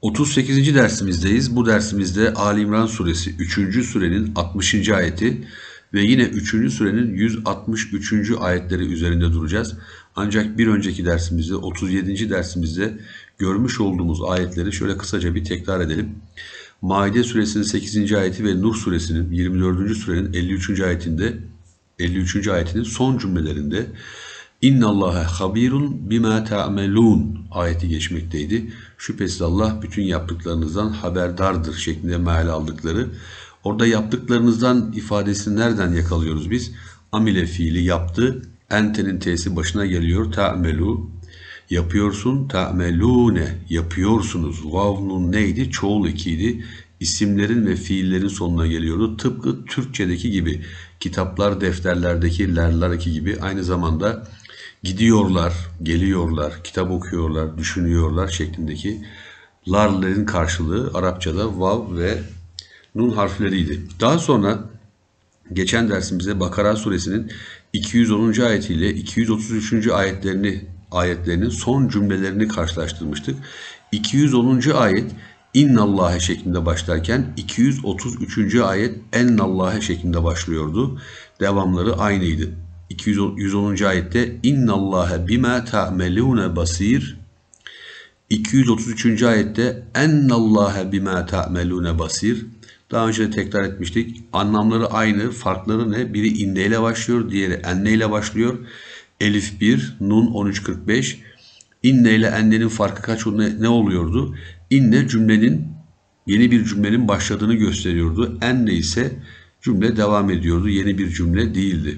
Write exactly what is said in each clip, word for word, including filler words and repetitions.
otuz sekizinci dersimizdeyiz. Bu dersimizde Ali İmran suresi üçüncü surenin altmışıncı ayeti ve yine üçüncü surenin yüz altmış üçüncü ayetleri üzerinde duracağız. Ancak bir önceki dersimizde otuz yedinci dersimizde görmüş olduğumuz ayetleri şöyle kısaca bir tekrar edelim. Maide suresinin sekizinci ayeti ve Nur suresinin yirmi dördüncü surenin elli üçüncü ayetinde elli üçüncü ayetinin son cümlelerinde İnna Allaha habirun bima ta'melun ayeti geçmekteydi. Şüphesiz Allah bütün yaptıklarınızdan haberdardır şeklinde meal aldıkları. Orada yaptıklarınızdan ifadesini nereden yakalıyoruz biz? Amile fiili yaptı. Entenin t'si başına geliyor. Ta'melu yapıyorsun. Ta'melune yapıyorsunuz. Vavnun neydi? Çoğul ekiydi. İsimlerin ve fiillerin sonuna geliyordu. Tıpkı Türkçedeki gibi. Kitaplar, defterlerdeki lerler gibi aynı zamanda gidiyorlar, geliyorlar, kitap okuyorlar, düşünüyorlar şeklindeki larlerin karşılığı Arapçada vav ve nun harfleriydi. Daha sonra geçen dersimizde Bakara suresinin iki yüz onuncu ayetiyle iki yüz otuz üçüncü ayetlerini ayetlerinin son cümlelerini karşılaştırmıştık. iki yüz onuncu ayet İnnallâhe şeklinde başlarken iki yüz otuz üçüncü ayet Ennallâhe şeklinde başlıyordu. Devamları aynıydı. iki yüz onuncu ayette İnnallâhe bimâ ta'melûne basîr. iki yüz otuz üçüncü ayette Ennallâhe bimâ ta'melûne basîr. Daha önce de tekrar etmiştik. Anlamları aynı. Farkları ne? Biri inne ile başlıyor. Diğeri enne ile başlıyor. Elif bir, nun on üç kırk beş. İnne ile ennenin farkı kaç ne, ne oluyordu? İnne cümlenin yeni bir cümlenin başladığını gösteriyordu. Enne ise cümle devam ediyordu. Yeni bir cümle değildi.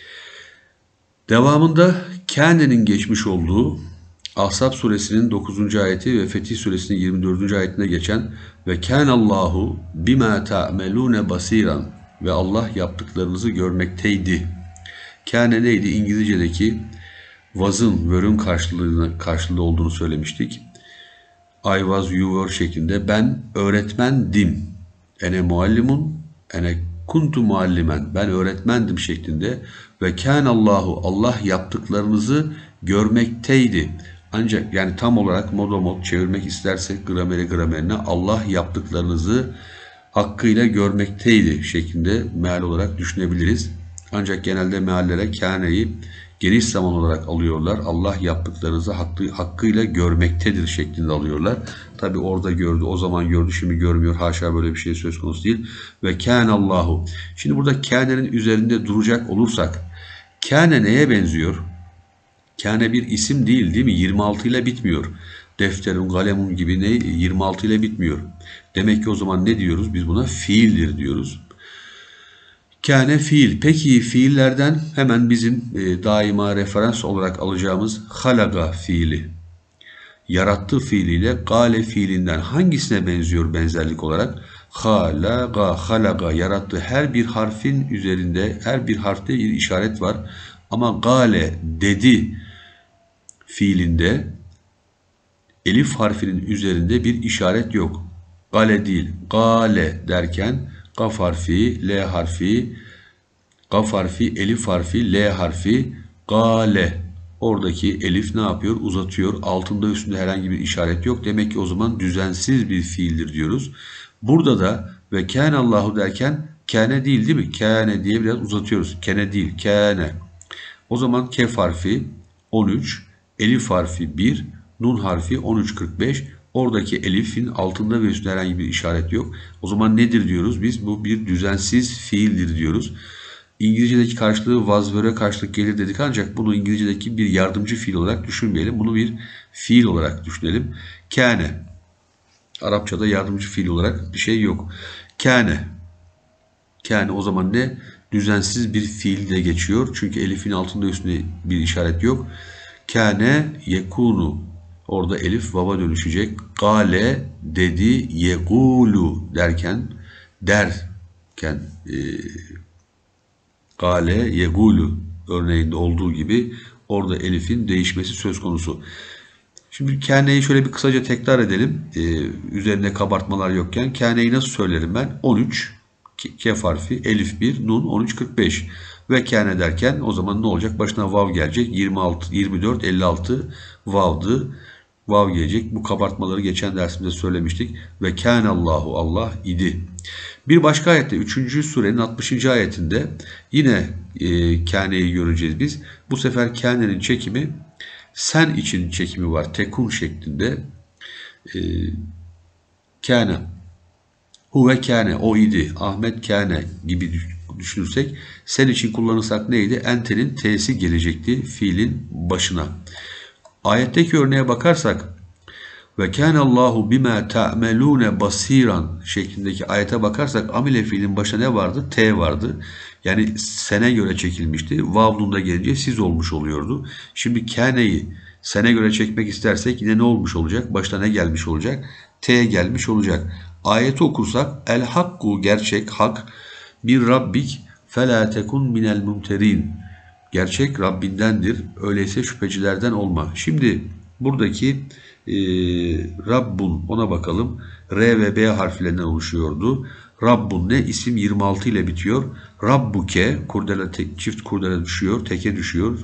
Devamında kâne'nin geçmiş olduğu Ahzab suresinin dokuzuncu ayeti ve Fetih suresinin yirmi dördüncü ayetine geçen ve kânallâhu bimâ ta'melûne basîran ve Allah yaptıklarınızı görmekteydi. Kâne neydi? İngilizce'deki was'ın, were'ün karşılığı, karşılığı olduğunu söylemiştik. I was, you were şeklinde ben öğretmendim. Ene muallimun, ene kuntu muallimen. Ben öğretmendim şeklinde ve kânallâhu Allah yaptıklarınızı görmekteydi. Ancak yani tam olarak modomot çevirmek istersek grameri gramerine Allah yaptıklarınızı hakkıyla görmekteydi şeklinde meal olarak düşünebiliriz. Ancak genelde meallere kâneyi geniş zaman olarak alıyorlar. Allah yaptıklarınızı hakkı, hakkıyla görmektedir şeklinde alıyorlar. Tabi orada gördü, o zaman gördü, şimdi görmüyor. Haşa böyle bir şey söz konusu değil. Ve kânallâhu. Şimdi burada kânenin üzerinde duracak olursak kâne neye benziyor? Kâne bir isim değil değil mi? yirmi altı ile bitmiyor. Defterun, kalemun gibi ne? yirmi altı ile bitmiyor. Demek ki o zaman ne diyoruz? Biz buna fiildir diyoruz. Kâne fiil. Peki fiillerden hemen bizim e, daima referans olarak alacağımız halaga fiili. Yarattı fiiliyle gale fiilinden hangisine benziyor benzerlik olarak? Halaga, halaga yarattı. Her bir harfin üzerinde, her bir harfte bir işaret var. Ama gale dedi fiilinde elif harfinin üzerinde bir işaret yok. Gale değil, gale derken kaf harfi, l harfi, kaf harfi, elif harfi, l harfi, gale. Oradaki elif ne yapıyor? Uzatıyor. Altında üstünde herhangi bir işaret yok. Demek ki o zaman düzensiz bir fiildir diyoruz. Burada da ve kânallahu derken kâne değil değil mi? Kâne diye biraz uzatıyoruz. Kene değil, kâne. O zaman kef harfi on üç, elif harfi bir, nun harfi on üç kırk beş. Oradaki elifin altında ve üstünde herhangi bir işaret yok. O zaman nedir diyoruz? Biz bu bir düzensiz fiildir diyoruz. İngilizce'deki karşılığı was were'e karşılık gelir dedik ancak bunu İngilizce'deki bir yardımcı fiil olarak düşünmeyelim. Bunu bir fiil olarak düşünelim. Kâne. Arapçada yardımcı fiil olarak bir şey yok. Kâne. Kâne o zaman ne? Düzensiz bir fiil de geçiyor. Çünkü elifin altında üstünde bir işaret yok. Kâne yekûnu. Orada elif vava dönüşecek. Gale dedi yegulu derken derken e, gale yegulu örneğinde olduğu gibi orada elifin değişmesi söz konusu. Şimdi kâneyi şöyle bir kısaca tekrar edelim. Ee, üzerine kabartmalar yokken kâneyi nasıl söylerim ben? on üç kef harfi, elif bir, nun on üç kırk beş. Ve kâne derken o zaman ne olacak? Başına vav gelecek. yirmi altı, yirmi dört, elli altı vav'dı. Vav gelecek. Bu kabartmaları geçen dersimizde söylemiştik. Ve kânallahu, Allah idi. Bir başka ayette üçüncü surenin altmışıncı ayetinde yine e, kâneyi göreceğiz biz. Bu sefer kânenin çekimi sen için çekimi var. Tekun şeklinde. E, kâne. Huve kâne, o idi. Ahmet kâne gibi düşünürsek, sen için kullanırsak neydi? Ente'nin t'si gelecekti fiilin başına. Ayetteki örneğe bakarsak ve kânallahu bimâ ta'melûne basiran şeklindeki ayete bakarsak amile fiilin başına ne vardı? T vardı. Yani sene göre çekilmişti. Vavlunda gelince siz olmuş oluyordu. Şimdi kâneyi sene göre çekmek istersek yine ne olmuş olacak? Başta ne gelmiş olacak? T gelmiş olacak. Ayeti okursak el hakku, gerçek, hak, bir rabbik felâ tekun minel mumterin. Gerçek Rabbindendir. Öyleyse şüphecilerden olma. Şimdi buradaki e, Rabbun, ona bakalım. R ve B harflerinden oluşuyordu. Rabbun ne? İsim yirmi altı ile bitiyor. Rabbuke, kurdele, tek, çift kurdele düşüyor. Teke düşüyor.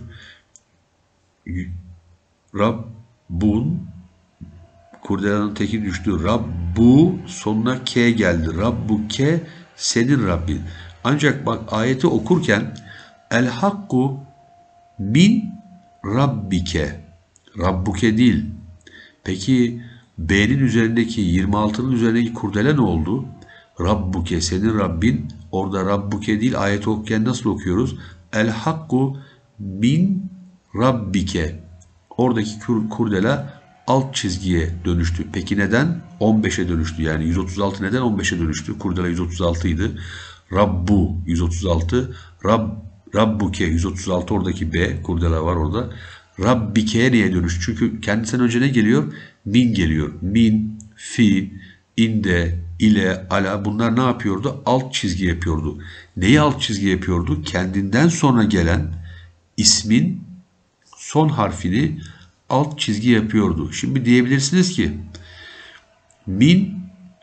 Rabbun, kurdelanın teki düştü. Rabbu, sonuna K geldi. Rabbuke, senin Rabbin. Ancak bak ayeti okurken el hakku min rabbike. Rabbuke değil. Peki B'nin üzerindeki yirmi altının üzerindeki kurdele ne oldu? Rabbuke, senin Rabbin. Orada Rabbuke değil, ayeti okurken nasıl okuyoruz? El hakku min rabbike. Oradaki kurdele alt çizgiye dönüştü. Peki neden? on beşe dönüştü. Yani yüz otuz altı neden on beşe dönüştü? Kurdele yüz otuz altı idi. Rabbu yüz otuz altı. Rab, Rabbuke yüz otuz altı, oradaki B. Kurdele var orada. Rabbike'ye niye dönüş? Çünkü kendisinden önce ne geliyor? Min geliyor. Min, fi, inde, ile, ala, bunlar ne yapıyordu? Alt çizgi yapıyordu. Neyi alt çizgi yapıyordu? Kendinden sonra gelen ismin son harfini alt çizgi yapıyordu. Şimdi diyebilirsiniz ki min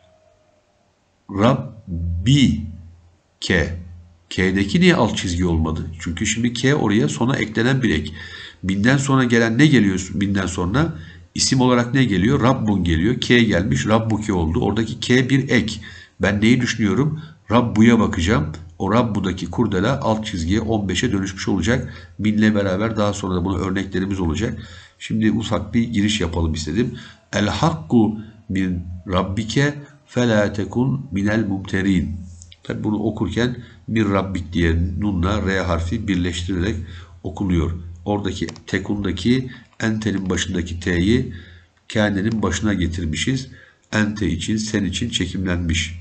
rabbi ke. K'deki niye alt çizgi olmadı? Çünkü şimdi K oraya sona eklenen bir ek. Binden sonra gelen ne geliyor? Binden sonra isim olarak ne geliyor? Rabbun geliyor. K gelmiş. Rabbuke oldu. Oradaki K bir ek. Ben neyi düşünüyorum? Rabbu'ya bakacağım. O Rabbu'daki kurdele alt çizgiye on beşe dönüşmüş olacak. Binle beraber daha sonra da buna örneklerimiz olacak. Şimdi ufak bir giriş yapalım istedim. El hakku min rabbike felâ tekun minel mumterin. Tabi bunu okurken bir rabbik diye nunla R harfi birleştirilerek okunuyor. Oradaki tekundaki entenin başındaki T'yi kânenin başına getirmişiz. Ente için, sen için çekimlenmiş.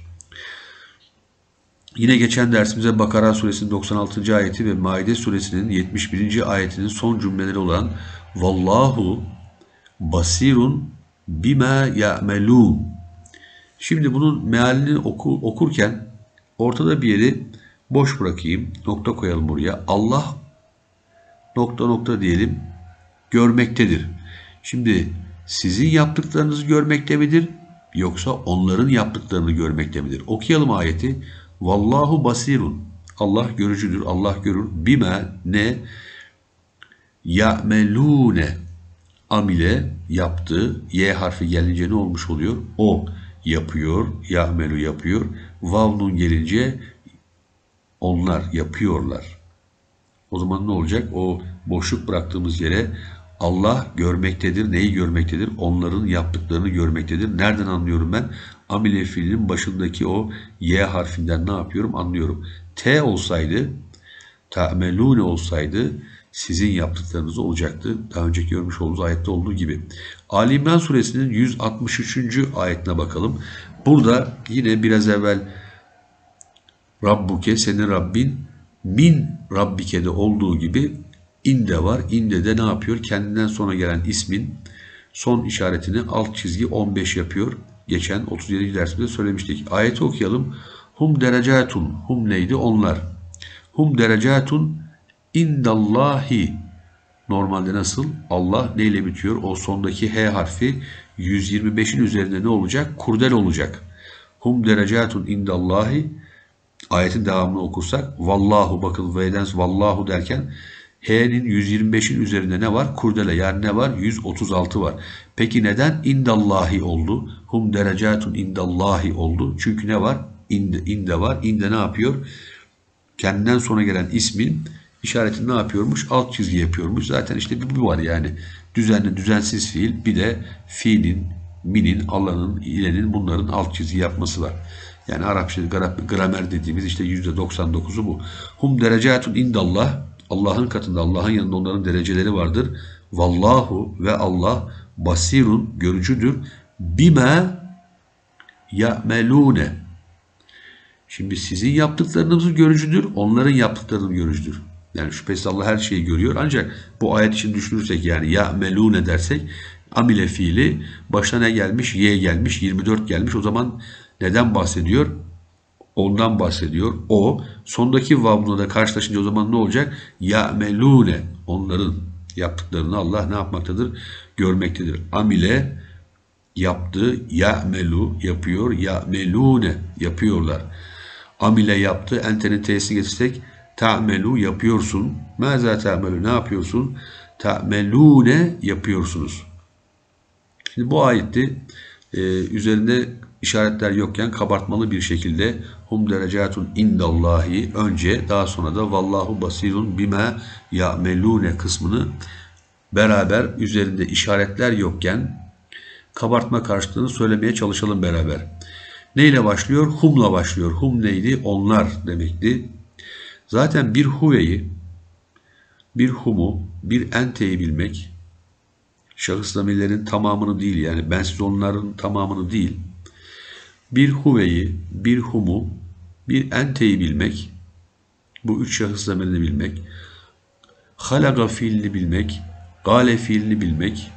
Yine geçen dersimize Bakara suresinin doksan altıncı ayeti ve Maide suresinin yetmiş birinci ayetinin son cümleleri olan Vallahu basirun bima ya'melun. Şimdi bunun mealini oku, okurken ortada bir yeri boş bırakayım. Nokta koyalım buraya. Allah nokta nokta diyelim. Görmektedir. Şimdi sizin yaptıklarınızı görmekte midir? Yoksa onların yaptıklarını görmekte midir? Okuyalım ayeti. Vallahu basirun. Allah görücüdür. Allah görür. Bime ne? Ya'melune. Amile yaptı. Y harfi gelince ne olmuş oluyor? O yapıyor. Ya'melu yapıyor. Vavnun gelince onlar yapıyorlar. O zaman ne olacak? O boşluk bıraktığımız yere Allah görmektedir. Neyi görmektedir? Onların yaptıklarını görmektedir. Nereden anlıyorum ben? Amile fiilinin başındaki o Y harfinden ne yapıyorum? Anlıyorum. T olsaydı, ta'melune olsaydı sizin yaptıklarınız olacaktı. Daha önceki görmüş olduğumuz ayette olduğu gibi. Ali İmran suresinin yüz altmış üçüncü ayetine bakalım. Burada yine biraz evvel Rabbuke, senin Rabbin, min Rabbike'de olduğu gibi inde var. İnde de ne yapıyor? Kendinden sonra gelen ismin son işaretini alt çizgi on beş yapıyor. Geçen otuz yedinci dersimizde söylemiştik. Ayeti okuyalım. Hum derecatun. Hum neydi? Onlar. Hum derecatun indallahi. Normalde nasıl? Allah neyle bitiyor? O sondaki H harfi yüz yirmi beşin üzerinde ne olacak? Kurdel olacak. Hum derecatun indallahi. Ayetin devamını okursak vallahu, bakın V'den vallahu derken H'nin yüz yirmi beşin üzerinde ne var? Kurdele, yani ne var? yüz otuz altı var. Peki neden indallahi oldu? Hum derecatun indallahi oldu. Çünkü ne var? İnde, inde var. İnde ne yapıyor? Kendinden sonra gelen ismin işaretini ne yapıyormuş? Alt çizgi yapıyormuş. Zaten işte bu var yani. Düzenli, düzensiz fiil, bir de fiilin, minin, Allah'ın, ilenin, bunların alt çizgi yapması var. Yani Arapça gramer dediğimiz işte yüzde doksan dokuzu bu. Hum derecatun indallah. Allah'ın katında, Allah'ın yanında onların dereceleri vardır. Vallahu, ve Allah basirun, görücüdür. Bima ya'melune. Şimdi sizin yaptıklarınızı görücüdür, onların yaptıklarını görücüdür. Yani şüphesiz Allah her şeyi görüyor. Ancak bu ayet için düşünürsek, yani ya'melune dersek, amile fiili başına ne gelmiş? Y gelmiş, yirmi dört gelmiş. O zaman neden bahsediyor? Ondan bahsediyor. O sondaki vav'la da karşılaşınca o zaman ne olacak? Ya'melune, onların yaptıklarını Allah ne yapmaktadır? Görmektedir. Amile yaptı, ya'melu yapıyor, ya'melune yapıyorlar. Amile yaptı, entenin t'sini getirsek ta'melu yapıyorsun. Mâzâ ta'melu, ne yapıyorsun? Ta'melune yapıyorsunuz. Şimdi bu ayette e, üzerinde işaretler yokken kabartmalı bir şekilde hum derecatun indallahi önce, daha sonra da vallahu basirun bima ya'melune kısmını beraber üzerinde işaretler yokken kabartma karşılığını söylemeye çalışalım beraber. Neyle başlıyor? Hum'la başlıyor. Hum neydi? Onlar demekti. Zaten bir huveyi, bir humu, bir enteyi bilmek, şahıs zamirlerin tamamını değil, yani bensiz onların tamamını değil, bir huveyi, bir humu, bir enteyi bilmek, bu üç şahıs zamirini bilmek, halaga fiilini bilmek, gale fiilini bilmek,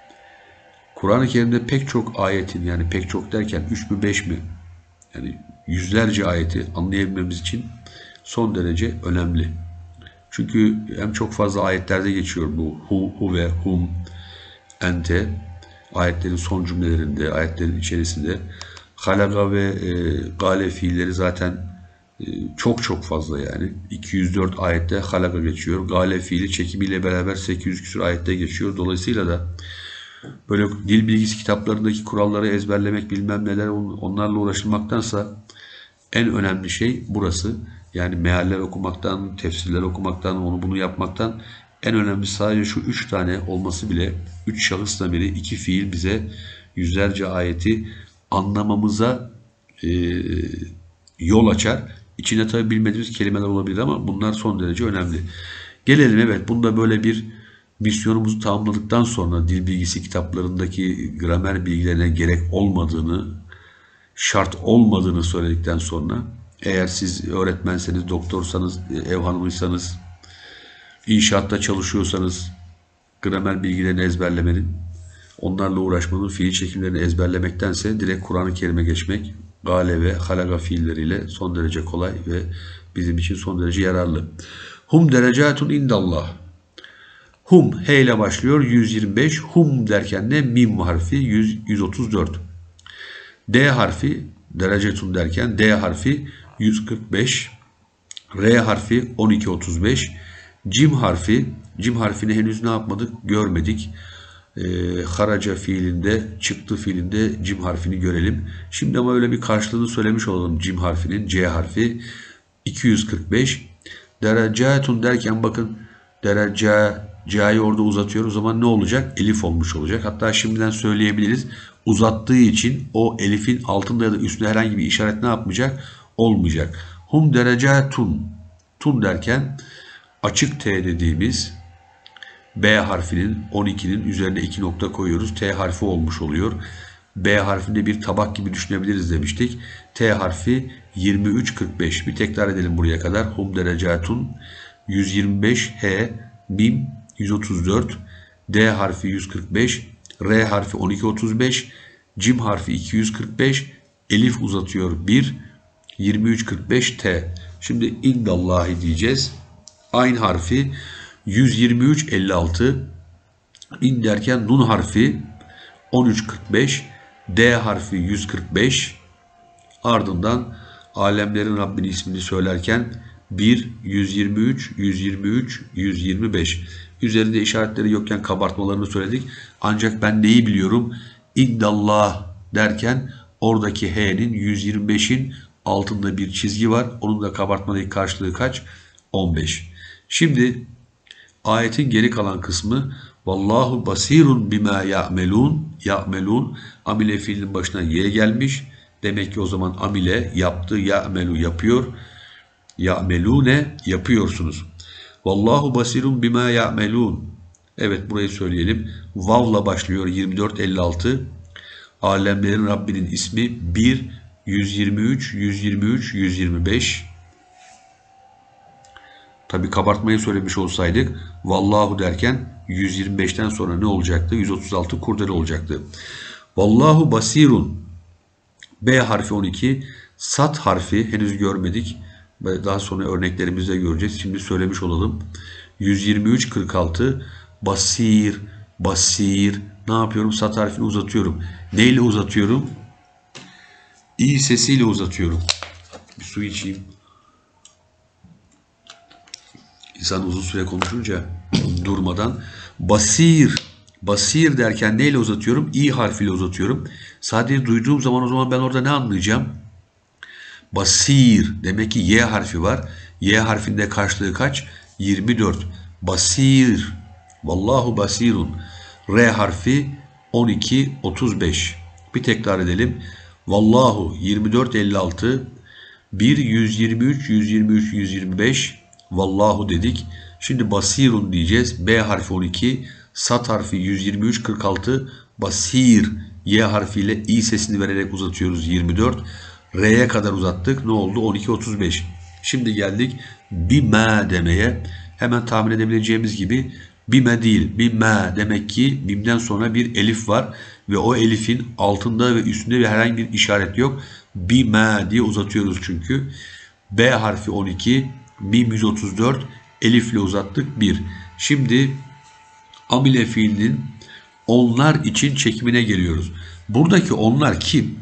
Kur'an-ı Kerim'de pek çok ayetin, yani pek çok derken üç mü beş mi, yani yüzlerce ayeti anlayabilmemiz için son derece önemli. Çünkü hem çok fazla ayetlerde geçiyor bu hu, hu ve hum, ente, ayetlerin son cümlelerinde, ayetlerin içerisinde. Halaga ve e, gale fiilleri zaten e, çok çok fazla yani. iki yüz dört ayette halaga geçiyor. Gale fiili çekimiyle beraber sekiz yüz küsur ayette geçiyor. Dolayısıyla da böyle dil bilgisi kitaplarındaki kuralları ezberlemek, bilmem neler, onlarla uğraşılmaktansa en önemli şey burası. Yani mealler okumaktan, tefsirler okumaktan, onu bunu yapmaktan en önemli sadece şu üç tane olması bile, üç şahıs zamiri, iki fiil bize yüzlerce ayeti anlamamıza e, yol açar. İçinde tabi bilmediğimiz kelimeler olabilir ama bunlar son derece önemli. Gelelim, evet, bunda böyle bir misyonumuzu tamamladıktan sonra dil bilgisi kitaplarındaki gramer bilgilerine gerek olmadığını, şart olmadığını söyledikten sonra, eğer siz öğretmenseniz, doktorsanız, ev hanımıysanız, inşaatta çalışıyorsanız gramer bilgilerini ezberlemenin, onlarla uğraşmanın, fiil çekimlerini ezberlemektense direkt Kur'an-ı Kerim'e geçmek, gale ve halaga fiilleriyle son derece kolay ve bizim için son derece yararlı. Hum derecatun indallah. Hum he ile başlıyor, yüz yirmi beş. Hum derken de mim harfi yüz, yüz otuz dört. D harfi derecetun derken D harfi yüz kırk beş. R harfi on iki otuz beş. Cim harfi, cim harfini henüz ne yapmadık? Görmedik. E, haraca fiilinde, çıktı fiilinde cim harfini görelim. Şimdi ama öyle bir karşılığını söylemiş olalım cim harfinin. C harfi iki yüz kırk beş. Derecatun derken bakın, derece, C'yi orada uzatıyor. O zaman ne olacak? Elif olmuş olacak. Hatta şimdiden söyleyebiliriz. Uzattığı için o elifin altında ya da üstünde herhangi bir işaret ne yapmayacak? Olmayacak. Hum derecatun. Tun derken açık T dediğimiz B harfinin on ikinin üzerine iki nokta koyuyoruz. T harfi olmuş oluyor. B harfinde bir tabak gibi düşünebiliriz demiştik. T harfi yirmi üç kırk beş. Bir tekrar edelim buraya kadar. Hum derecatun yüz yirmi beş, H, mim yüz otuz dört, D harfi yüz kırk beş, R harfi on iki otuz beş, cim harfi iki yüz kırk beş, elif uzatıyor bir, yirmi üç kırk beş T. Şimdi indallahi diyeceğiz. Ayn harfi yüz yirmi üç elli altı. İn derken nun harfi on üç kırk beş. D harfi yüz kırk beş. Ardından alemlerin Rabbinin ismini söylerken bir, yüz yirmi üç, yüz yirmi üç, yüz yirmi beş. Üzerinde işaretleri yokken kabartmalarını söyledik. Ancak ben neyi biliyorum? İndallah derken oradaki H'nin yüz yirmi beşin altında bir çizgi var. Onun da kabartmadaki karşılığı kaç? on beş. Şimdi ayetin geri kalan kısmı Vallahu basirun bima ya'melun. Ya'melun amile fiilin başına y gelmiş. Demek ki o zaman amile yaptı, ya'melu yapıyor. Ya'melune yapıyorsunuz. Vallahu basirun bima ya'melun. Evet, burayı söyleyelim. Vav'la başlıyor yirmi dört elli altı. Alemlerin Rabbinin ismi bir, yüz yirmi üç, yüz yirmi üç, yüz yirmi beş. Tabi kabartmayı söylemiş olsaydık Vallahu derken yüz yirmi beşten sonra ne olacaktı? yüz otuz altı kurdele olacaktı. Vallahu basirun. B harfi on iki. Sat harfi henüz görmedik. Daha sonra örneklerimizde göreceğiz. Şimdi söylemiş olalım. yüz yirmi üç kırk altı. Basir, basir. Ne yapıyorum? Sat harfini uzatıyorum. Neyle uzatıyorum? İ sesiyle uzatıyorum. Bir su içeyim. İnsan uzun süre konuşunca durmadan. Basir. Basir derken neyle uzatıyorum? İ harfiyle uzatıyorum. Sadece duyduğum zaman o zaman ben orada ne anlayacağım? Basir. Demek ki Y harfi var. Y harfinde karşılığı kaç? yirmi dört. Basir. Vallahu basirun. R harfi on iki otuz beş. Bir tekrar edelim. Vallahu yirmi dört elli altı. bir, yüz yirmi üç, yüz yirmi üç, yüz yirmi beş. Vallahu dedik. Şimdi basirun diyeceğiz. B harfi on iki. Sat harfi yüz yirmi üç kırk altı. Basir. Y harfiyle i sesini vererek uzatıyoruz yirmi dört. R'ye kadar uzattık. Ne oldu? on iki otuz beş. Şimdi geldik bime demeye. Hemen tahmin edebileceğimiz gibi bime değil. Bime demek ki bimden sonra bir elif var. Ve o elifin altında ve üstünde bir herhangi bir işaret yok. Bime diye uzatıyoruz çünkü. B harfi on iki. Mim yüz otuz dört. Elifle uzattık bir. Şimdi amile fiilinin onlar için çekimine geliyoruz. Buradaki onlar kim?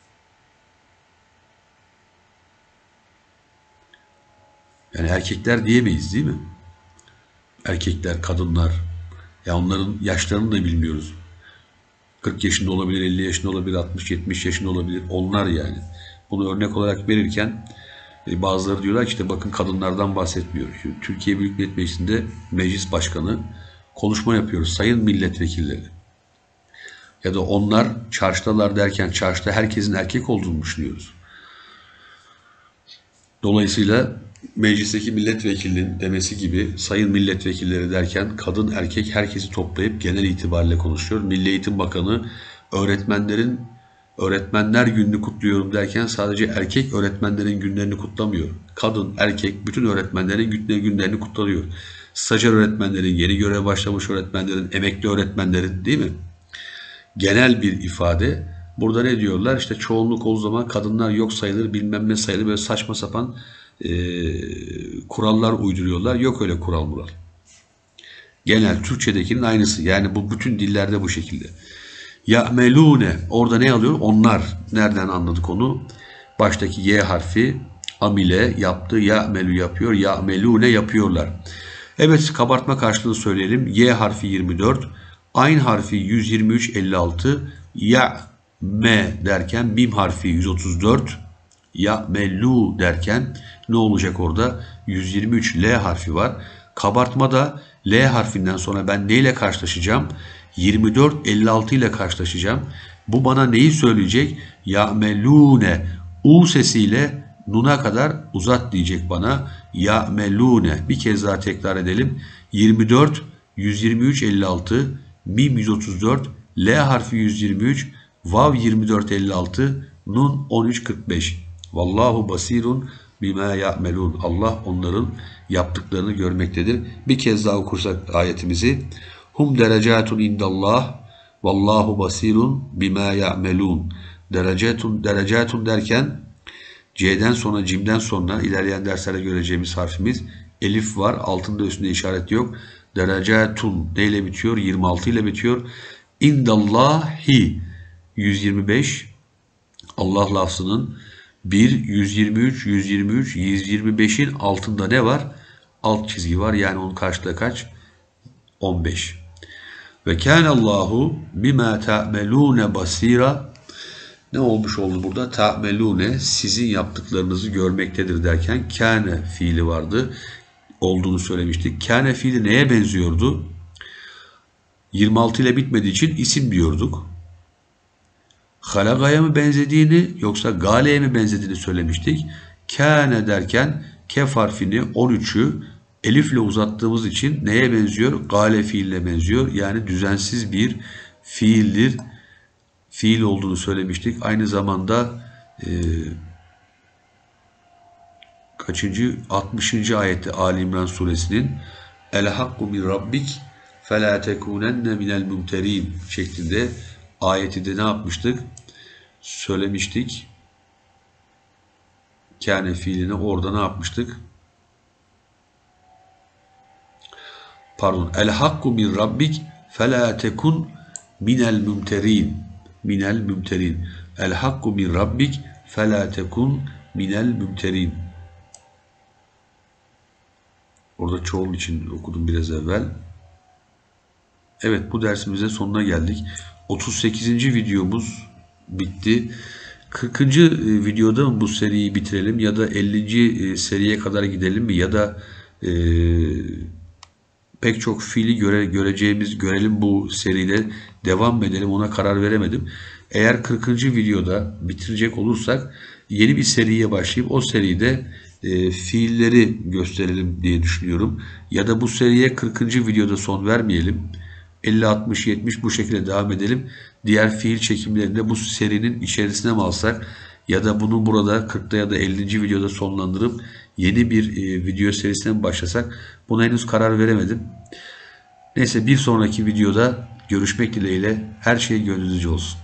Yani erkekler diyemeyiz değil mi? Erkekler, kadınlar. Ya onların yaşlarını da bilmiyoruz. kırk yaşında olabilir, elli yaşında olabilir, altmış yetmiş yaşında olabilir. Onlar yani. Bunu örnek olarak verirken bazıları diyorlar ki işte bakın kadınlardan bahsetmiyor. Türkiye Büyük Millet Meclisi'nde meclis başkanı konuşma yapıyoruz. Sayın milletvekilleri. Ya da onlar çarşıdalar derken çarşıda herkesin erkek olduğunu düşünüyoruz. Dolayısıyla meclisteki milletvekilinin demesi gibi sayın milletvekilleri derken kadın erkek herkesi toplayıp genel itibariyle konuşuyor. Milli Eğitim Bakanı öğretmenlerin öğretmenler gününü kutluyorum derken sadece erkek öğretmenlerin günlerini kutlamıyor. Kadın, erkek bütün öğretmenlerin günlerini kutlanıyor. Stajyer öğretmenlerin, yeni göreve başlamış öğretmenlerin, emekli öğretmenlerin, değil mi? Genel bir ifade. Burada ne diyorlar? İşte çoğunluk o zaman kadınlar yok sayılır, bilmem ne sayılır, böyle saçma sapan e, kurallar uyduruyorlar. Yok öyle kural mural. Genel Türkçedekinin aynısı. Yani bu bütün dillerde bu şekilde. Ya'melune. Orada ne alıyor? Onlar. Nereden anladık onu? Baştaki Y harfi amile yaptı. Ya'melu yapıyor. Ya'melune yapıyorlar. Evet, kabartma karşılığı söyleyelim. Y harfi yirmi dört. Ayn harfi yüz yirmi üç elli altı. Ya me derken mim harfi yüz otuz dört. Ya melu derken ne olacak orada? yüz yirmi üç L harfi var. Kabartmada L harfinden sonra ben neyle karşılaşacağım? yirmi dört elli altı ile karşılaşacağım. Bu bana neyi söyleyecek? Ya'melune. U sesiyle nun'a kadar uzat diyecek bana. Ya'melune. Bir kez daha tekrar edelim. yirmi dört, yüz yirmi üç elli altı, mim yüz otuz dört, L harfi yüz yirmi üç, vav yirmi dört elli altı, nun on üç kırk beş. Vallahu basirun bima ya'melun. Allah onların yaptıklarını görmektedir. Bir kez daha okursak ayetimizi. Hum derecatun indallah vallahu basirun bima ya'melun. Derecatun derecatun derken C'den sonra cimden sonra ilerleyen derslerde göreceğimiz harfimiz elif var. Altında üstünde işaret yok. Derecatun neyle bitiyor? yirmi altı ile bitiyor. İndallahi yüz yirmi beş. Allah lafzının bir, yüz yirmi üç, yüz yirmi üç, yüz yirmi beşin altında ne var? Alt çizgi var. Yani onun karşıda kaç? on beş. Ve kânallâhu bimâ ta'melûne basîra. Ne olmuş oldu burada? Ta'melûne, sizin yaptıklarınızı görmektedir derken kâne fiili vardı. Olduğunu söylemiştik. Kâne fiili neye benziyordu? yirmi altı ile bitmediği için isim diyorduk. Halagaya mı benzediğini yoksa galeye mi benzediğini söylemiştik. Kâne derken kef harfini on üçü elifle uzattığımız için neye benziyor? Gale fiiline benziyor. Yani düzensiz bir fiildir. Fiil olduğunu söylemiştik. Aynı zamanda e, kaçıncı? altmışıncı ayette Ali İmran suresinin El hakku min rabbik felâ tekûnenne minel mumterîn şeklinde ayeti de ne yapmıştık? Söylemiştik. Kâne fiilini orada ne yapmıştık? Pardon. El hakku min rabbik felâ tekun minel mumterîn. Minel mumterîn. El hakku min rabbik felâ tekun minel mumterîn. Orada çoğul için okudum biraz evvel. Evet, bu dersimizin sonuna geldik. otuz sekizinci videomuz bitti. kırkıncı videoda mı bu seriyi bitirelim ya da ellinci seriye kadar gidelim mi ya da e, pek çok fiili göre, göreceğimiz görelim bu seride devam edelim, ona karar veremedim. Eğer kırkıncı videoda bitirecek olursak yeni bir seriye başlayıp o seride e, fiilleri gösterelim diye düşünüyorum. Ya da bu seriye kırkıncı videoda son vermeyelim. elli, altmış, yetmiş bu şekilde devam edelim. Diğer fiil çekimlerini de bu serinin içerisine mi alsak ya da bunu burada kırkta ya da ellinci videoda sonlandırıp yeni bir e, video serisine mi başlasak, buna henüz karar veremedim. Neyse, bir sonraki videoda görüşmek dileğiyle, her şey gönlünüzce olsun.